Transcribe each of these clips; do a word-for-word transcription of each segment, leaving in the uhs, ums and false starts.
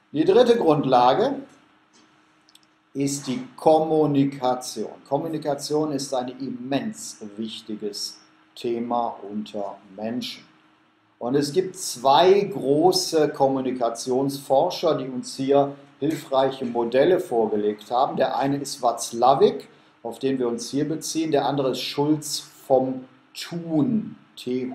Die dritte Grundlage ist die Kommunikation. Kommunikation ist ein immens wichtiges Thema unter Menschen. Und es gibt zwei große Kommunikationsforscher, die uns hier hilfreiche Modelle vorgelegt haben. Der eine ist Václavic, auf den wir uns hier beziehen. Der andere ist Schulz vom Thun, T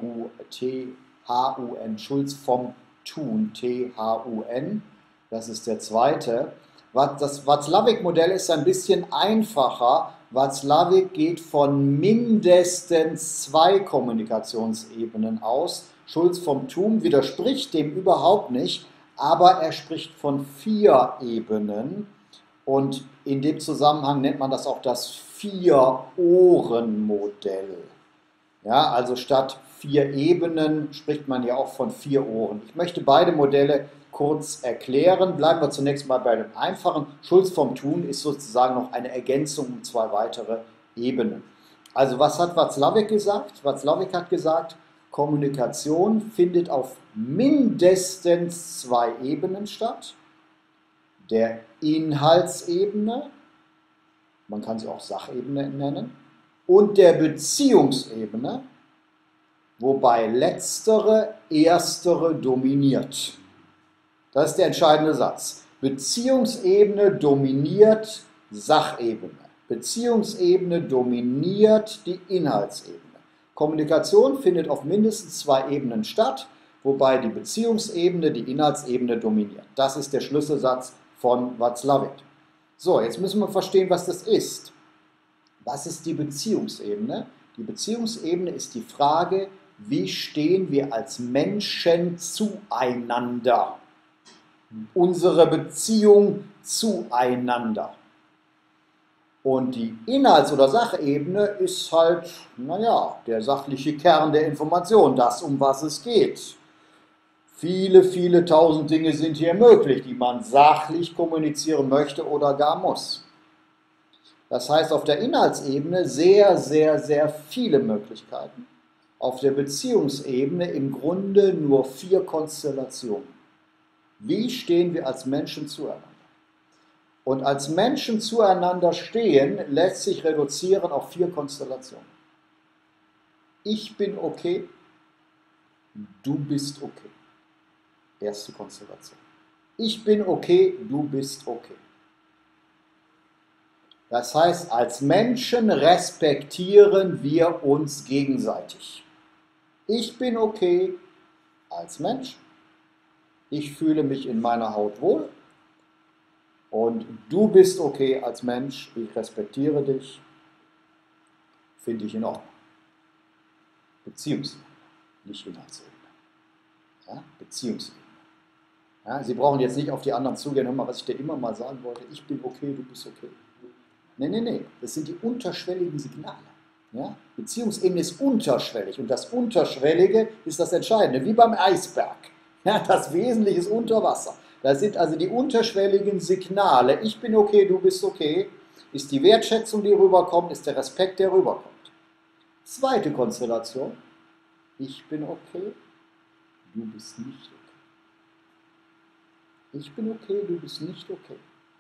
H U N, Schulz vom Thun, T H U N. Das ist der zweite. Das Václavic-Modell ist ein bisschen einfacher. Václavic geht von mindestens zwei Kommunikationsebenen aus. Schulz vom Thun widerspricht dem überhaupt nicht, aber er spricht von vier Ebenen. Und in dem Zusammenhang nennt man das auch das Vier-Ohren-Modell. Ja, also statt vier Ebenen spricht man ja auch von vier Ohren. Ich möchte beide Modelle kurz erklären. Bleiben wir zunächst mal bei dem einfachen. Schulz vom Thun ist sozusagen noch eine Ergänzung um zwei weitere Ebenen. Also was hat Václavic gesagt? Václavic hat gesagt, Kommunikation findet auf mindestens zwei Ebenen statt. Der Inhaltsebene, man kann sie auch Sachebene nennen, und der Beziehungsebene, wobei letztere erstere dominiert. Das ist der entscheidende Satz. Beziehungsebene dominiert Sachebene. Beziehungsebene dominiert die Inhaltsebene. Kommunikation findet auf mindestens zwei Ebenen statt, wobei die Beziehungsebene die Inhaltsebene dominiert. Das ist der Schlüsselsatz von Václavic. So, jetzt müssen wir verstehen, was das ist. Was ist die Beziehungsebene? Die Beziehungsebene ist die Frage, wie stehen wir als Menschen zueinander? Unsere Beziehung zueinander. Und die Inhalts- oder Sachebene ist halt, naja, der sachliche Kern der Information, das, um was es geht. Viele, viele tausend Dinge sind hier möglich, die man sachlich kommunizieren möchte oder gar muss. Das heißt, auf der Inhaltsebene sehr, sehr, sehr viele Möglichkeiten. Auf der Beziehungsebene im Grunde nur vier Konstellationen. Wie stehen wir als Menschen zueinander? Und als Menschen zueinander stehen, lässt sich reduzieren auf vier Konstellationen. Ich bin okay, du bist okay. Erste Konstellation. Ich bin okay, du bist okay. Das heißt, als Menschen respektieren wir uns gegenseitig. Ich bin okay als Mensch. Ich fühle mich in meiner Haut wohl. Und du bist okay als Mensch. Ich respektiere dich. Finde ich in Ordnung. Beziehungsebene, nicht Inhaltsebene. Ja, Beziehungsebene. Ja, Sie brauchen jetzt nicht auf die anderen zugehen. Hör mal, was ich dir immer mal sagen wollte. Ich bin okay, du bist okay. Nee, nee, nee. Das sind die unterschwelligen Signale. Ja? Beziehungsebene ist unterschwellig. Und das Unterschwellige ist das Entscheidende. Wie beim Eisberg. Ja, das Wesentliche ist unter Wasser. Das sind also die unterschwelligen Signale. Ich bin okay, du bist okay. Ist die Wertschätzung, die rüberkommt, ist der Respekt, der rüberkommt. Zweite Konstellation. Ich bin okay, du bist nicht okay. Ich bin okay, du bist nicht okay.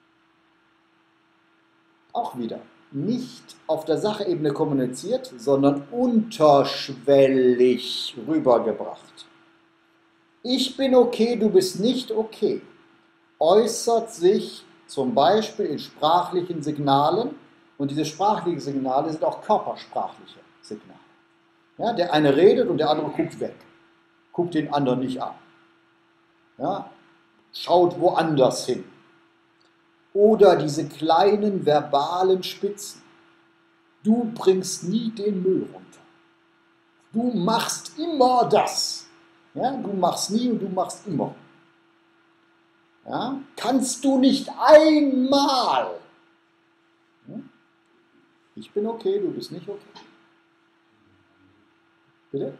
Auch wieder nicht auf der Sachebene kommuniziert, sondern unterschwellig rübergebracht. Ich bin okay, du bist nicht okay, äußert sich zum Beispiel in sprachlichen Signalen, und diese sprachlichen Signale sind auch körpersprachliche Signale. Ja, der eine redet und der andere guckt weg, guckt den anderen nicht an, ja, schaut woanders hin. Oder diese kleinen verbalen Spitzen. Du bringst nie den Müll runter. Du machst immer das. Ja, du machst nie und du machst immer. Ja, kannst du nicht einmal. Ja, ich bin okay, du bist nicht okay. Bitte?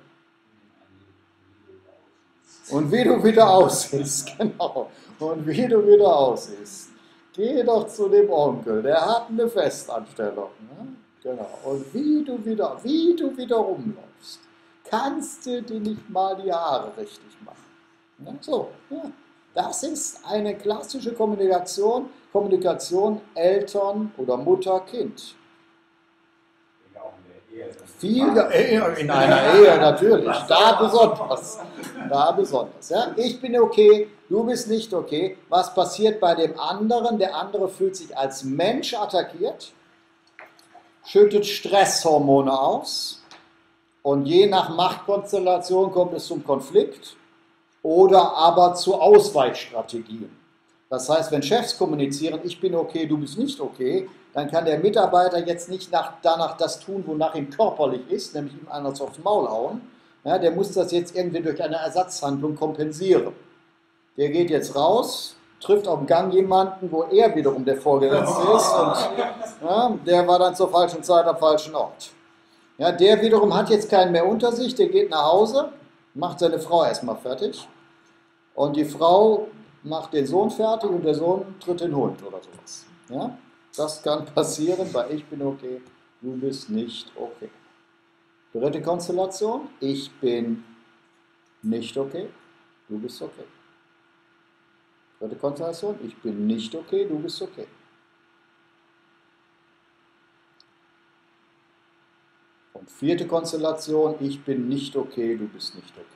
Und wie du wieder aussiehst, genau. Und wie du wieder aussiehst. Geh doch zu dem Onkel, der hat eine Festanstellung. Ne? Genau. Und wie du wieder, wie du wieder rumläufst, kannst du dir nicht mal die Haare richtig machen. Ne? So, ja. Das ist eine klassische Kommunikation, Kommunikation Eltern oder Mutter, Kind. Viel in einer Ehe natürlich, da besonders. Da besonders. Ja? Ich bin okay, du bist nicht okay. Was passiert bei dem anderen? Der andere fühlt sich als Mensch attackiert, schüttet Stresshormone aus und je nach Machtkonstellation kommt es zum Konflikt oder aber zu Ausweichstrategien. Das heißt, wenn Chefs kommunizieren, ich bin okay, du bist nicht okay, dann kann der Mitarbeiter jetzt nicht nach, danach das tun, wonach ihm körperlich ist, nämlich ihm anders aufs Maul hauen. Ja, der muss das jetzt irgendwie durch eine Ersatzhandlung kompensieren. Der geht jetzt raus, trifft auf dem Gang jemanden, wo er wiederum der Vorgesetzte ist und ja, der war dann zur falschen Zeit am falschen Ort. Ja, der wiederum hat jetzt keinen mehr unter sich, der geht nach Hause, macht seine Frau erstmal fertig und die Frau macht den Sohn fertig und der Sohn tritt den Hund oder sowas. Ja? Das kann passieren, weil ich bin okay, du bist nicht okay. Dritte Konstellation, ich bin nicht okay, du bist okay. Dritte Konstellation, ich bin nicht okay, du bist okay. Und vierte Konstellation, ich bin nicht okay, du bist nicht okay.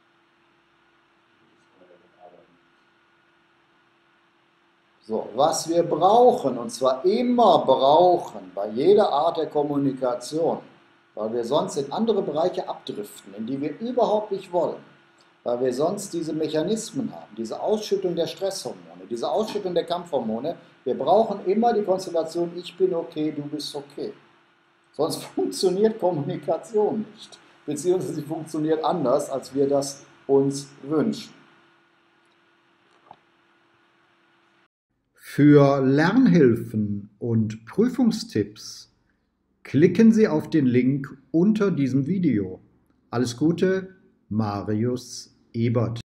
So, was wir brauchen, und zwar immer brauchen, bei jeder Art der Kommunikation, weil wir sonst in andere Bereiche abdriften, in die wir überhaupt nicht wollen, weil wir sonst diese Mechanismen haben, diese Ausschüttung der Stresshormone, diese Ausschüttung der Kampfhormone, wir brauchen immer die Konstellation, ich bin okay, du bist okay. Sonst funktioniert Kommunikation nicht, beziehungsweise sie funktioniert anders, als wir das uns wünschen. Für Lernhilfen und Prüfungstipps klicken Sie auf den Link unter diesem Video. Alles Gute, Marius Ebert.